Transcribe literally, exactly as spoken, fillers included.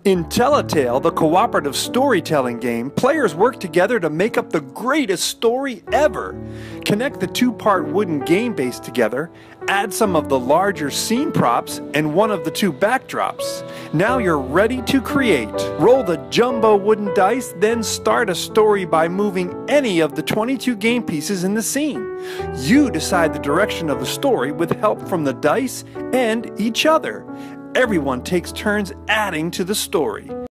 In Tell-A-Tale, the cooperative storytelling game, players work together to make up the greatest story ever. Connect the two-part wooden game base together, add some of the larger scene props, and one of the two backdrops. Now you're ready to create. Roll the jumbo wooden dice, then start a story by moving any of the twenty-two game pieces in the scene. You decide the direction of the story with help from the dice and each other. Everyone takes turns adding to the story.